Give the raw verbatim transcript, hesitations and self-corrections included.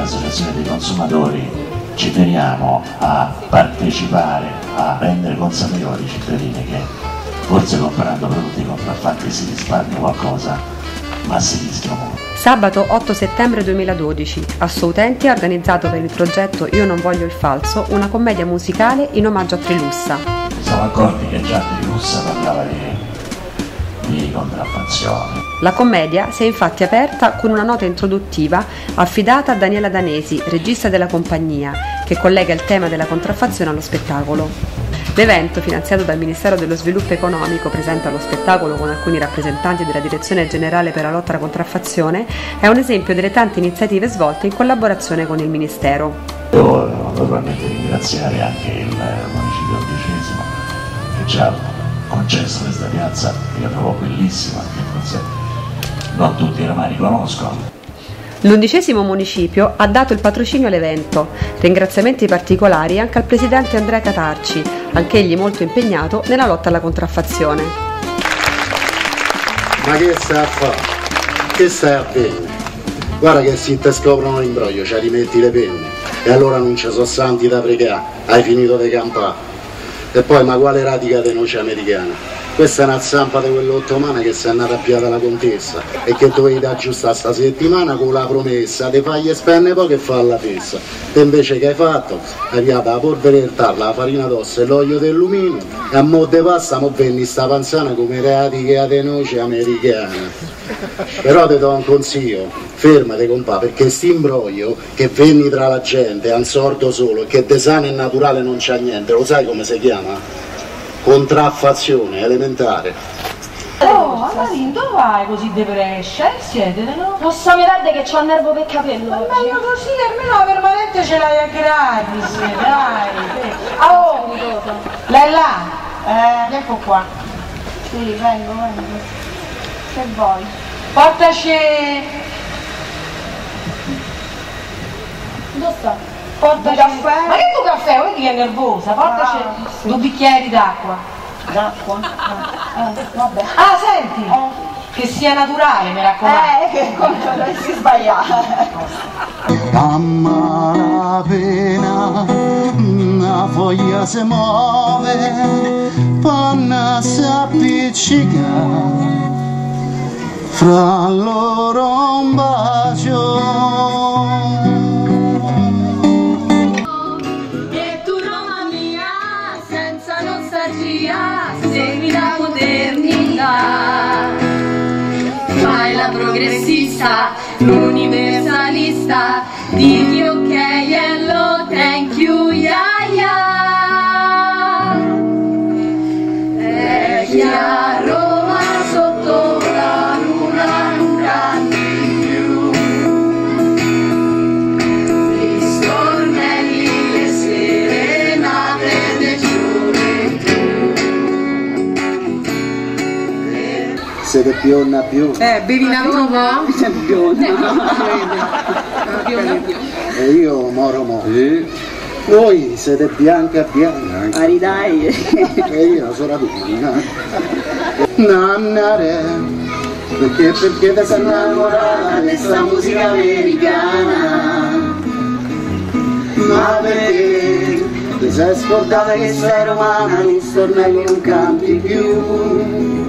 dell'associazione dei consumatori ci teniamo a partecipare, a rendere consapevoli i cittadini che forse comprando prodotti contraffatti si risparmia qualcosa, ma si rischia molto. Sabato otto settembre duemiladodici, a Soutenti ha organizzato per il progetto Io non voglio il falso una commedia musicale in omaggio a Trilussa. Mi siamo accorti che già Trilussa parlava di, di contraffazione. La commedia si è infatti aperta con una nota introduttiva affidata a Daniela Danesi, regista della compagnia, che collega il tema della contraffazione allo spettacolo. L'evento, finanziato dal Ministero dello Sviluppo Economico, presente allo spettacolo con alcuni rappresentanti della Direzione Generale per la Lotta alla Contraffazione, è un esempio delle tante iniziative svolte in collaborazione con il Ministero. Devo naturalmente ringraziare anche il Municipio undicesimo che ci ha concesso questa piazza, che io trovo bellissima, che forse non tutti i romani conoscono. L'undicesimo municipio ha dato il patrocinio all'evento. Ringraziamenti particolari anche al presidente Andrea Catarci, anch'egli molto impegnato nella lotta alla contraffazione. Ma che stai a fare? Che stai a bene? Guarda che se ti scoprono l'imbroglio ci rimetti le penne e allora non ci sono santi da pregare, hai finito di campare. E poi ma quale radica di noce americana? Questa è una zampa di quell'ottomana che si è arrabbiata la contessa e che dovevi aggiustare sta settimana con la promessa di fargli spendere poi che fa alla fessa. E invece che hai fatto? Hai piato la polvere del tarlo, la farina d'osso e l'olio del lumino e a mo' de pasta mo' venni sta panzana come radica di noce americana. Però ti do un consiglio, fermati compà, perché st'imbroglio che venni tra la gente è un sordo solo e che di sano e naturale non c'ha niente, lo sai come si chiama? Contraffazione elementare. Oh, Marin, dove vai così deprescia? Eh, siete, no? Non so, mi vede che c'ho il nervo per capello. Ma meglio così, almeno la permanente ce l'hai a gratis, dai. Oh, lei là? Eh, ecco qua. Sì, vengo, vengo. Che vuoi? Portaci... Dove sta? Portaci... caffè? Ma che tu caffè? Vedi che è nervosa? Portaci ah, sì. due bicchieri d'acqua. D'acqua? Ah, eh, vabbè. Ah, senti! Eh. Che sia naturale, mi raccomando. Eh, che come dovessi sbagliare. Mamma la pena, una foglia si muove, panna si appiccica, fra loro un bacio. Segui la modernità, fai la progressista, l'universalista, digli ok, hello, thank you, yeah, yeah. È chiaro ma sotto la luna non cambi più, gli stornelli, le serenate del Siete pionna più. Eh, bevi un altro po'? Siete pionna. E io moro moro. Sì. Voi siete bianca bianca. Aridai. E io sono adulta. Nannare. Perché perché ti sei innamorata di questa musica americana? Ma perché ti sei scordata che sei romana, il stornello non campi più?